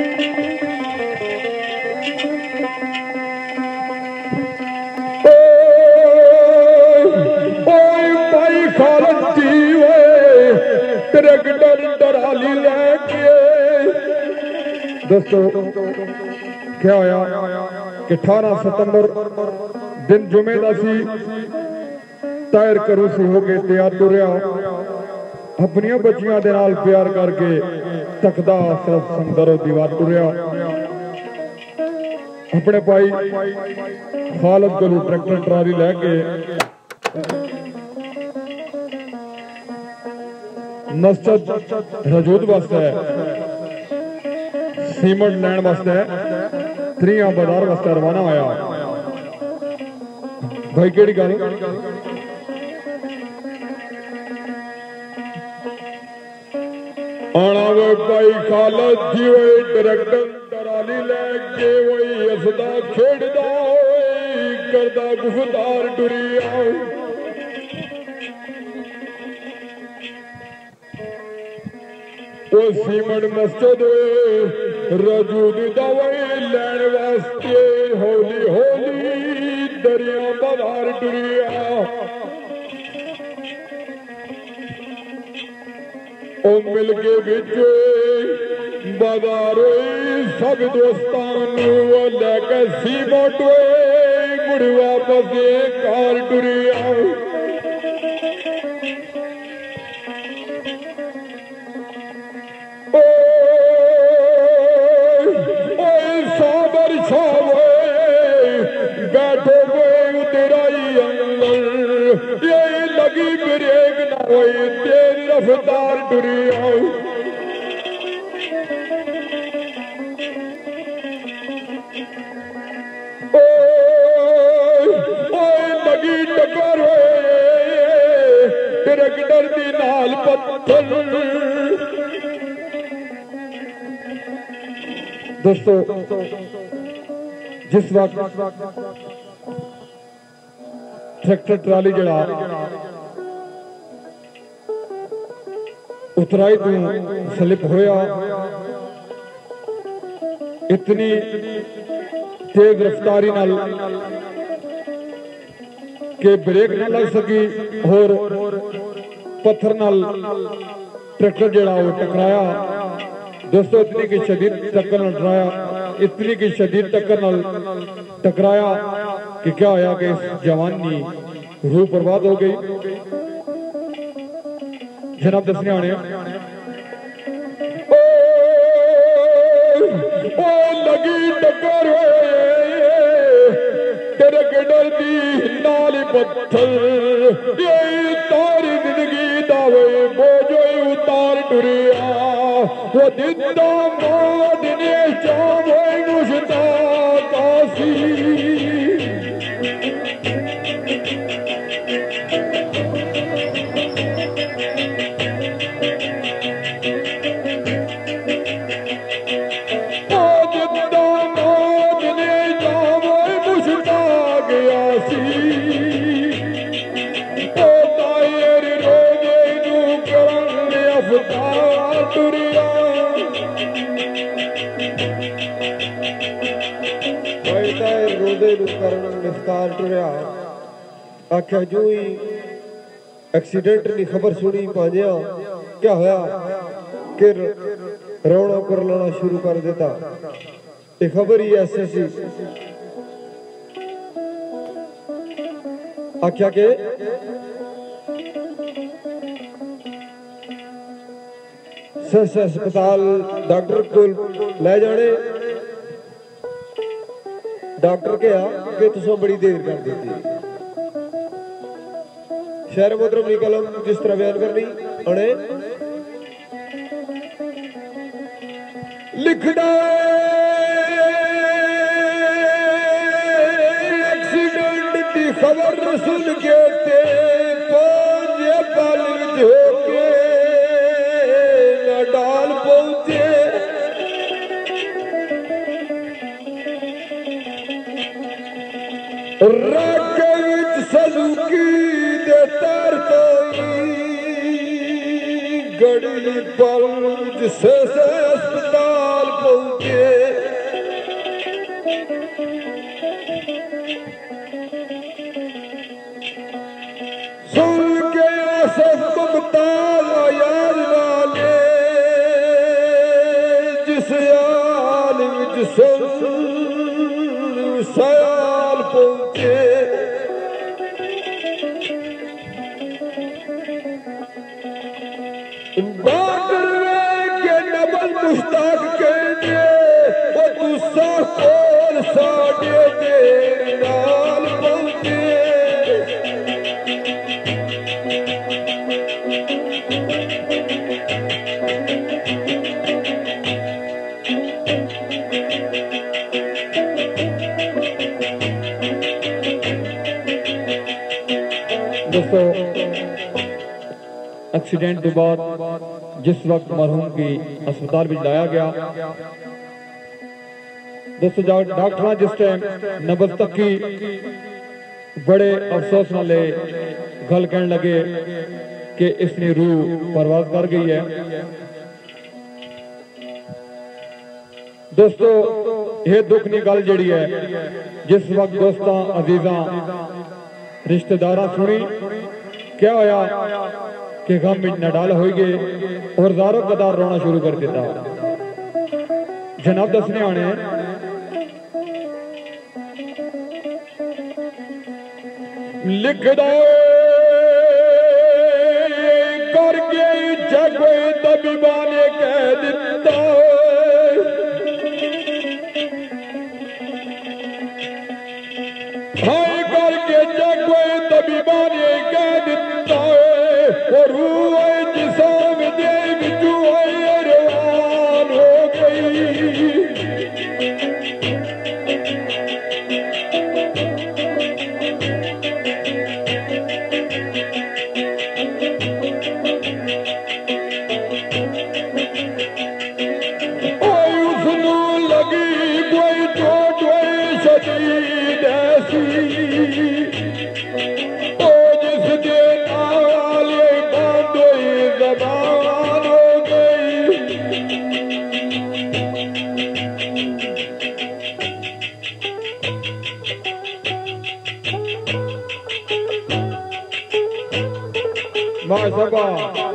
दोस्तों क्या होया कि 18 सितंबर दिन जुमे दा सी टायर करू सी हो के तैयार टुरिया अपनी बच्चियां दे नाल प्यार करके तकदा सिर्फ संदरो दीवार टुरिया अपने भाई खालिद को ट्रैक्टर ट्राली लैके मस्जिद रजूद वास्ते सीमेंट लैन वास्ते त्रिया बाजार वास्ते रवाना होया भाई केड़ी गल आना वे भाई खालिद जी वे ट्रैक्टर ट्राली लेके वही हसदा खेड़दा करदा गुफ्तार टुरिया वो सीमेंट मस्जिद रजूद दवाई लैन वास्ते होली होली दरिया बाजार टुरिया ओ मिल के बिच बाजार सब दोस्तान वो लेके सीमेंट मुड़ वापस कार टुरिया बैठो गए तेराई अंदर ये लगी ब्रेक ना हुई तेरी रफ्तार टुरिया लगी टक्कर ट्रैक्टर दी नाल पत्थर दोस्तों जिस वक्त ट्रैक्टर ट्राली जड़ा उतराई तू स्लिप होया इतनी तेज रफ्तारी नाल के ब्रेक ना लग सकी और पत्थर नाल ट्रैक्टर जड़ा वो टकराया दोस्तों इतनी की शदीद टक्कर न डराया इतनी की शदीद टक्कर न टकराया कि क्या होया कि इस जवान की रूह बर्बाद हो गई जनाब दसने आने लगी टक्कर तेरे गडर दी नाल पत्थर ये तारी जिंदगी दावे बोझो उतार टुरिया वो दिंदा मौत ने जावे मुश्ताक आसी आख्या जो ही एक्सीडेंट की खबर सुनी पाजिया क्या होया कि रोना कर लाना शुरू कर देता ये खबर ही ऐसे सी आख्या के अस्पताल डॉक्टर को ले जाने डॉक्टर क्या कि तुम बड़ी देर कर दी थी शहर मोहतरम की कलम जिस तरह बयान करनी उन्हें लिखना एक्सीडेंट की खबर सुन के पल धोके डाल पहुंचे सलूकी दे तार गड़ी पल जिसे अस्पताल पहुंचे सियाल विच सयाल पहुंचे बादल के नबल मुश्ताक के वो तुसा कोल साडे तेरे नाल पहुंचे दोस्तों एक्सीडेंट के बाद जिस वक्त मरहूम की अस्पताल में लाया गया दोस्तों डॉक्टर जिस टाइम नबज तक की बड़े अफसोस नाले गल कहने लगे कि इसने रूह परवाज कर गई है। दोस्तों ये दुख की गल जी है जिस वक्त दोस्तों अजीजा रिश्तेदारा सुनी क्या होया कि गम में नडाल हो गए और ज़ारो कदार रोना शुरू कर दिता। जनाब दसने आने लिख दो करके जगो तबीबा ने कह दिता हाय करके जगो तबीबा ने कह दिता और जिसम दे बिचू रवान हो गई। उसनू लगी कोई चोट शदीद ऐसी जिसके नाल बंद जबान हो गई। माशाअल्लाह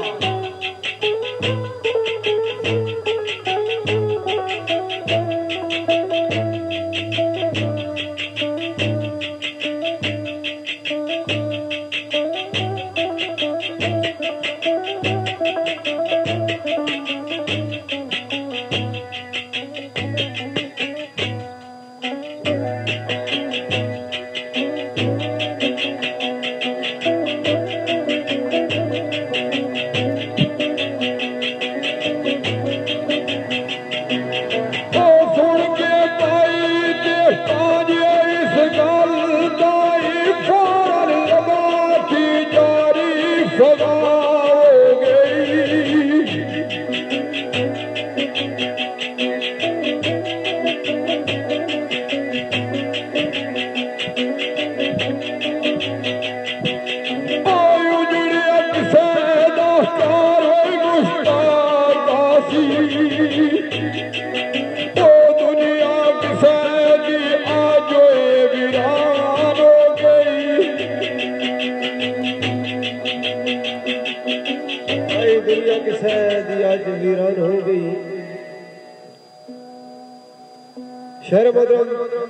वीरान हो गई। शेर बदल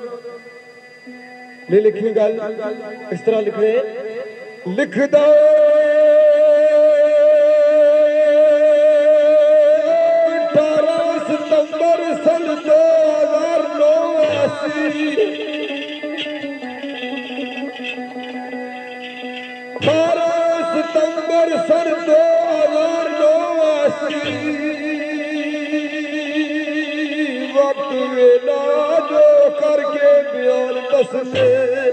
में लिखी गल इस तरह लिखने लिख दो 18 सितंबर सन 2089 वक्त वेला जो करके बयान दसने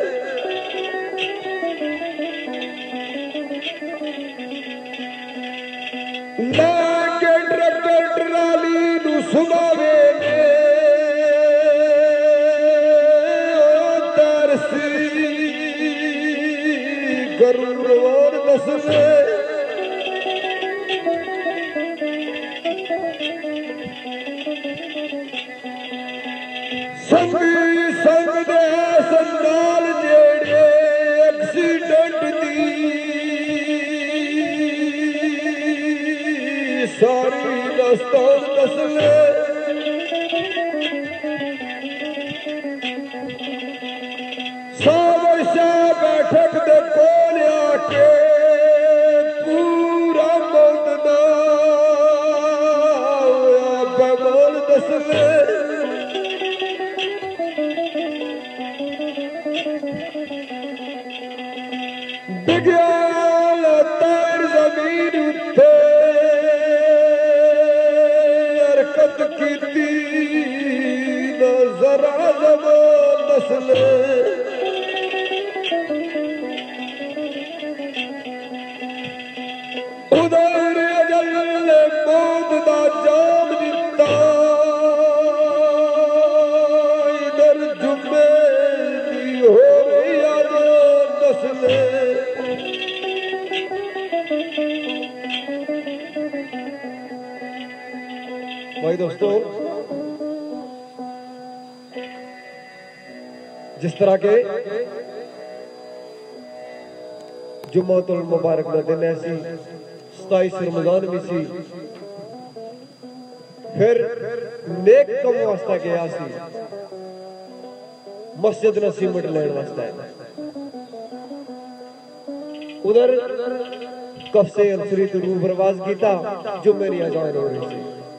लाके ट्रैक्टर ट्राली नू सुनावे ने तरसी करूं रवान दसने संग दे संगाल जेड़े एक्सीडेंट दी सारी दस्तान दसले सावशा बैठक दे कोल आके पूरा मौत बमोल दसले बिगयाल तार जमीन उठे हरकत की जरा जमोल दसले उधर अजल मौत दा जाम दिता इधर जुम्मे दी हो रही आजाद दसले भाई दोस्तों, जिस तरह के जुम्मतुल मुबारक का दिन ऐसी 27 रमजान में सी, फिर नेक कम वास्ता गया सी मस्जिद न सीमेंट लेने वास्ता उधर कफ से अलसरी तो रूह बर्बाद कीता जुम्मे नहीं अजान हो रही थी।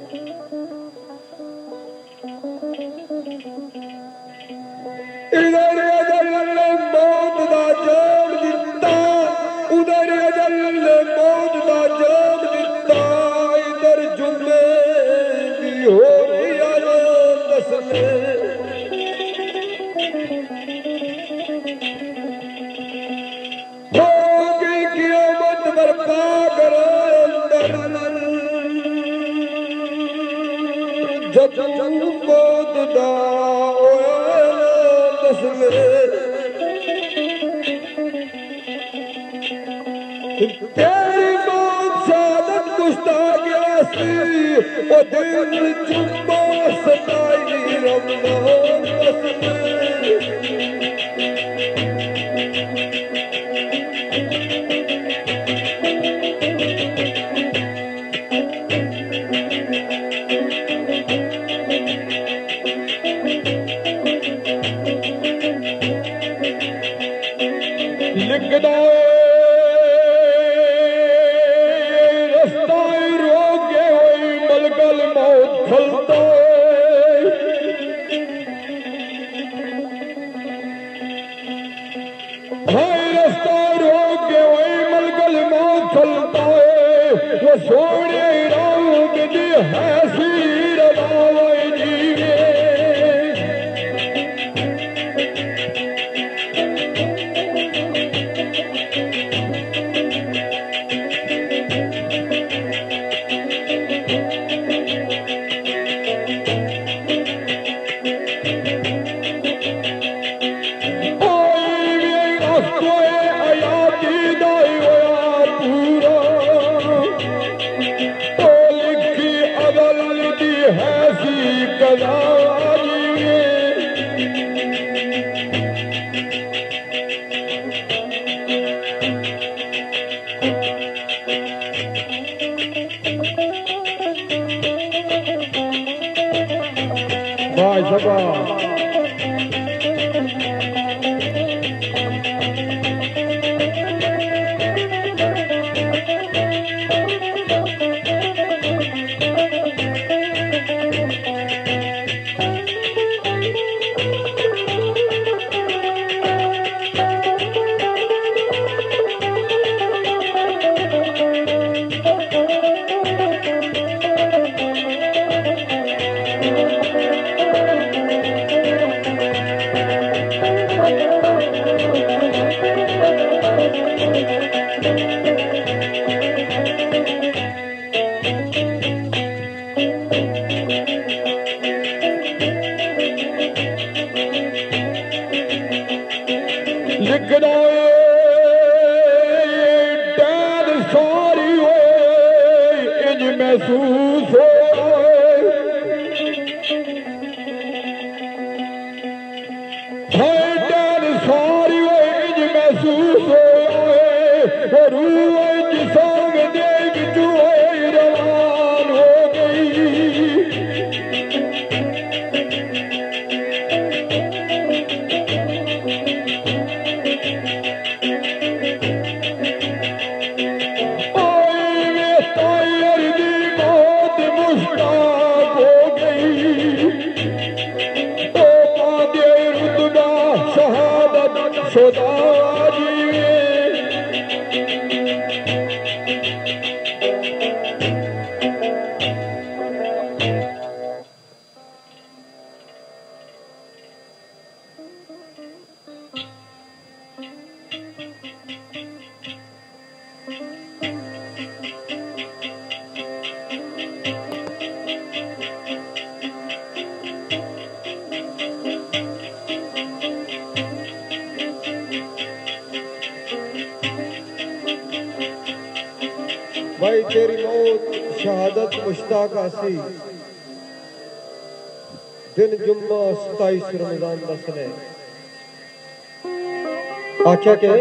इधर अजल मौत दा जाम दिता उधर अजल मौत दा जाम दिता इधर जुम्मे दी हो रही आजाद दसले होगी क़यामत बर्पा करे अंदर जदू मौत दा तेरी मौत शहादत कुश्ता गया सी ओ दिल जुम्मा सताई रमजान दसले लिखदा खलता हाय रास्ता रोक के वही मलगल मौत खलता वो सोने राम दी है सीर बावई जीवे महसूस हो सारी महसूस हो रूह जिसम दे विचू रवान हो गई। शोदा जीवे भाई तेरी मौत शहादत मुश्ताक आसी दिन जुम्मा 27 रमजान दसने आख्या के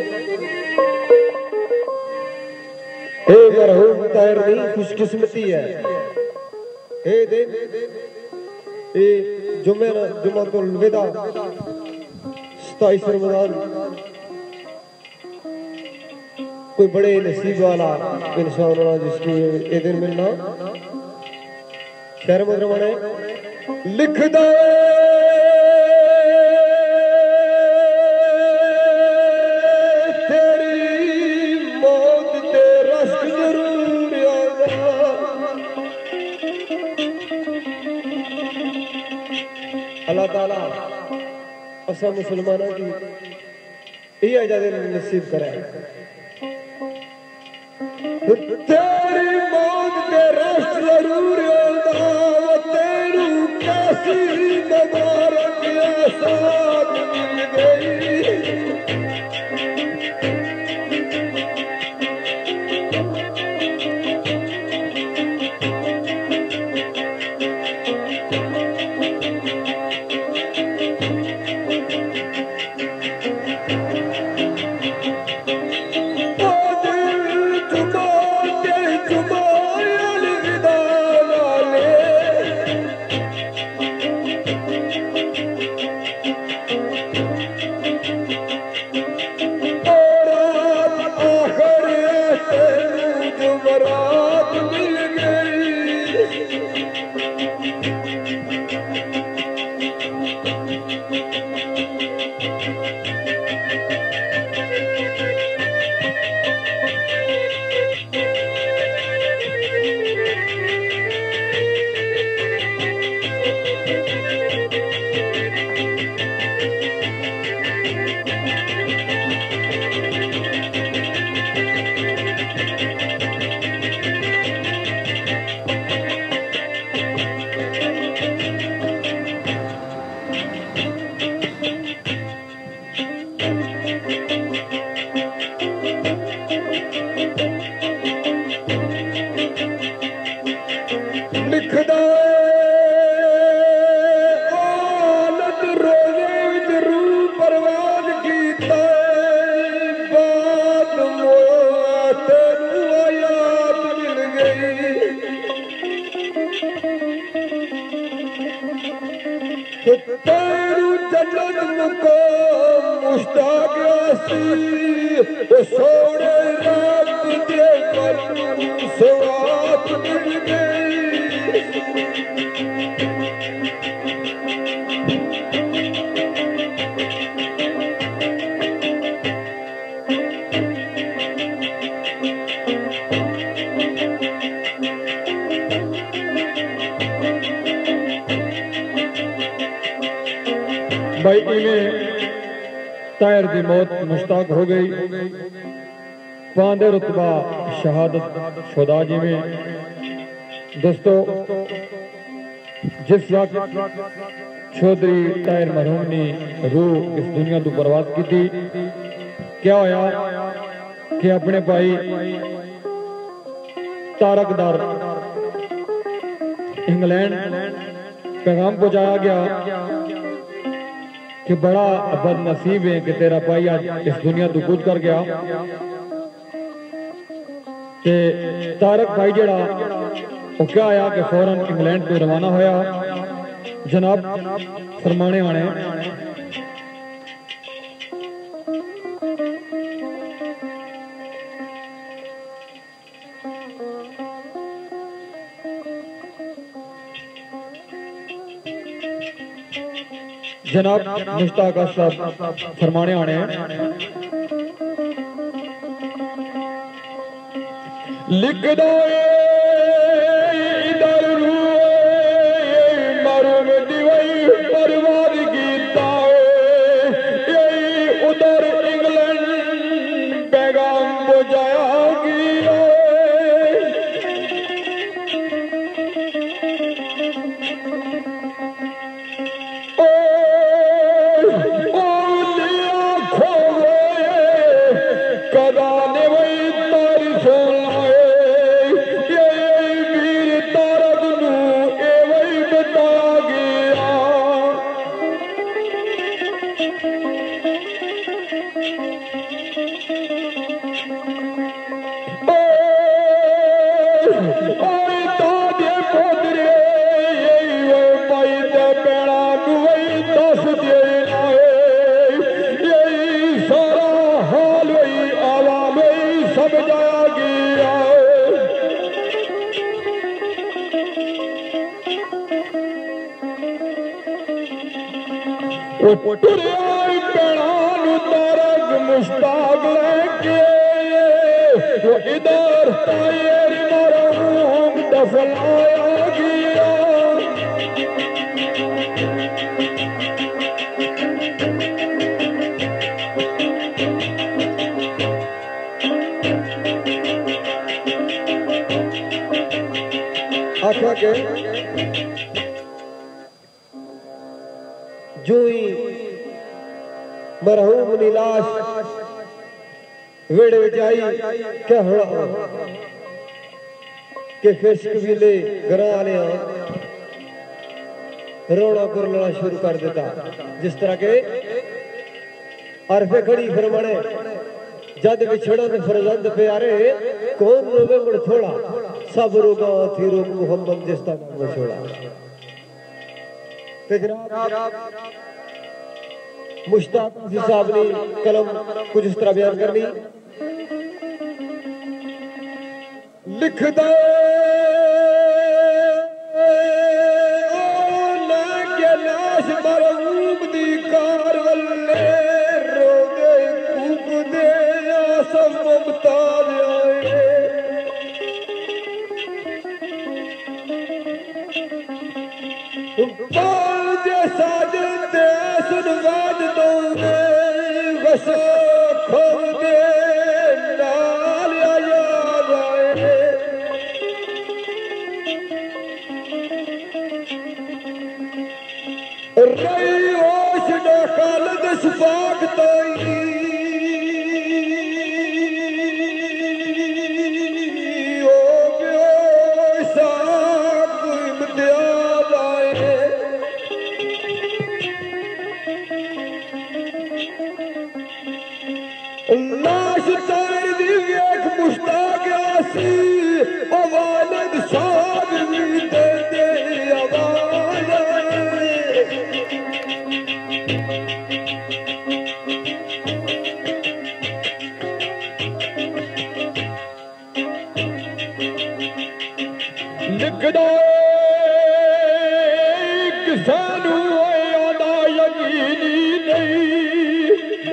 मरहूम ताहिर नहीं खुशकिस्मती है दिन जुम्मा तो विदा 27 रमजान कोई बड़े नसीब वाला इंसान होना जिसकी ये दिन मिलना शहर मुद्रा ने लिख दे तेरी मौत ते रश्क जरूर अल्लाह ताला असा मुसलमानों की यही आजादी नसीब करे तेरी मौत ते रश्क जरूर तेरू कैसी मुबारक आसाद मिल गई तेरू जन्नत मुकाम मुश्ताक आसी सोने रब दे कर सवाब मिल गई भाई इन्हें ताहिर की मौत मुश्ताक हो गई पांदे रुतबा शहादत शुदा जी में दोस्तों जिस वक्त चौधरी ताहिर मरहूम ने रूह इस दुनिया तो बर्बाद की थी क्या होया कि अपने भाई तारकदार इंग्लैंड पैगाम पहुंचाया गया कि बड़ा बदनसीब है कि तेरा भाई आज इस दुनिया तो कूद कर गया ते तारक भाई जड़ा वो क्या आया कि फौरन इंग्लैंड तो रवाना होया जनाब फरमाने आने जनाब मुश्ताक साहब फरमाने आने हैं। लिख दो इधर मरुम दिवई परवार गीता उधर इंग्लैंड पैगाम बुझाया गिया मुश्ताक लेके वो इधर मरूम दफनाया गया आख्या के जो ही मरहूम दी लाश वेड़े विच आई क्या होना कि फिर कबीले घरा वाले रोना कुरना शुरू कर देता जिस तरह के अरफे खड़ी फरमाने जद बिछड़ा ने फरजंद प्यारे कौन रोवे मुड़ थोड़ा सब रोगा थी रोग मोहम्मद जिस तरह छोड़ा मुश्ताक साहब ने कलम कुछ इस तरह बयान करनी लिख दो लाश मरहूम दी कार वल्ले रोगे कूक दे आसम मुमताज आए जे साजन दे सुनवाज दोगे गसो खोल दे नाल याद आए रही होश ने खालद सफाक तोई ओ बेसा कोई इम्तियाज आए लाश तार दी वेख मुश्ताक आसी वालिद साहब भी दे दे आवाज लिख दो सानू आदा यकीनी नहीं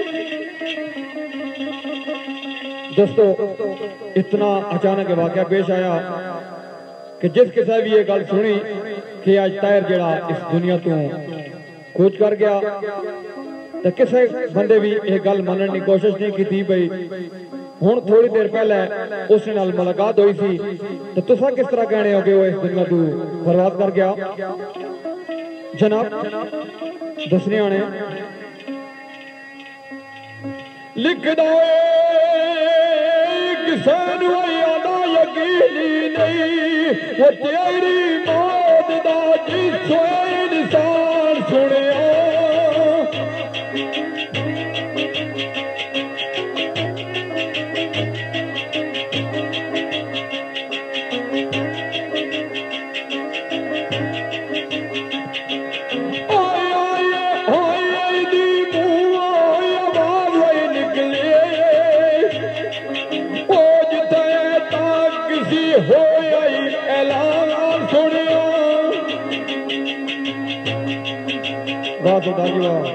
दोस्तों इतना अचानक वाकया पेश आया कि जिस किसी भी ये गल सुनी कि आज ताहिर जड़ा इस दुनिया तो कूच कर गया तो किसी बंदे भी ये गल मनने की कोशिश नहीं की भाई हुण थोड़ी देर पहले उस नाल मुलाकात हुई सी तो तुसा किस तरह कहने हो कि वो इस दुनिया तू बर्बाद कर गया जनाब दसने आने लिख दो किसान आदा यकीनी नहीं वो तेरी मौत दा जिसो इंसान सुनिया वाह सरदार जी वाह।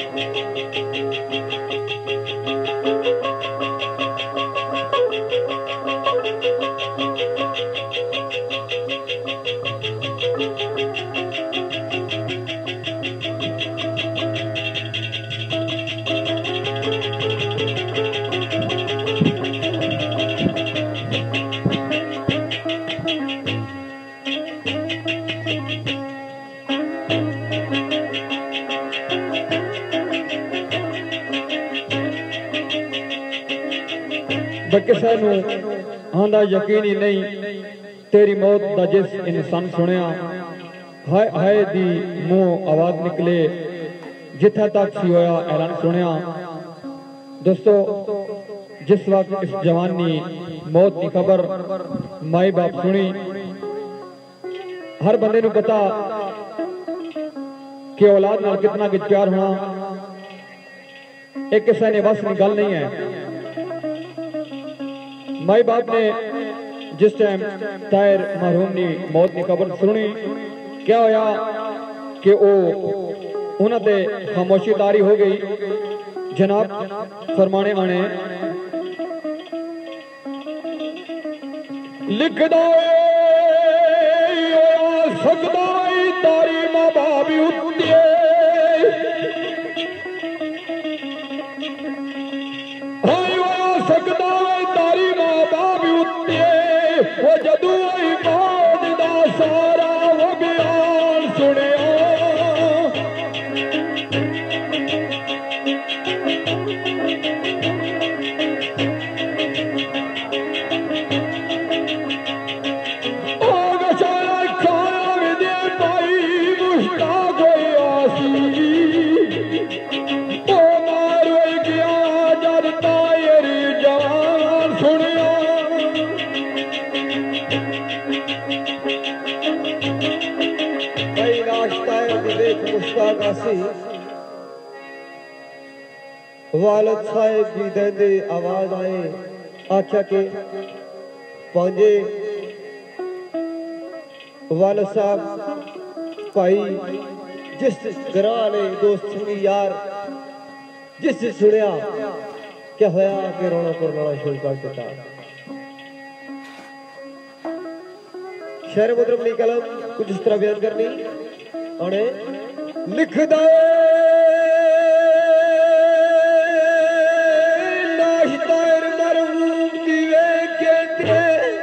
किसी आंदा यकीन ही नहीं तेरी मौत का जिस इंसान सुनिया हाय हाय दी मुंह आवाज निकले जिथे तक सी होया ऐलान सुनिया। दोस्तों जिस वक्त इस जवान ने मौत की खबर माई बाप सुनी हर बंदे नूं पता कि औलाद नाल कितना कुछ प्यार होना एक किसी ने बस गल नहीं है। माई बाप ने जिस टाइम ताहिर मरहूम की मौत की खबर सुनी क्या होया कि उन्होंने खामोशी तारी हो गई। जनाब फरमाने आने लिखदा सकदा तारी मां बाप उत्ते सकदा तारी मां बाप उत्ते वो जदू मौत दा सारा वो बयान सुनिया। वालद साहिब भी देंदे आवाज आए आख्या के पांजे वालद साहब भाई जिस ग्रां ने दोस्त संगी यार जिस सुनिया क्या होया कि रोना पुरना शुरू कर दिता। शेर मुद्रम नी कलम कुछ इस तरह बयान करनी आने लिख दे लाश ताहिर मरहूम की वेखे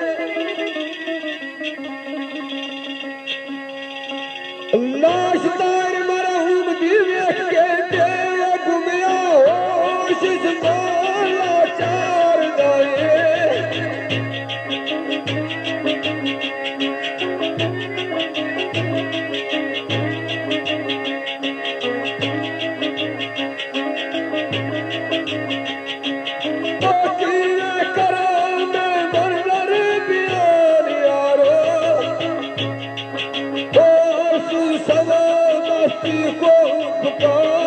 लाश ताहिर मरहूम की वेखे घूमया होश संभाला चार दाए को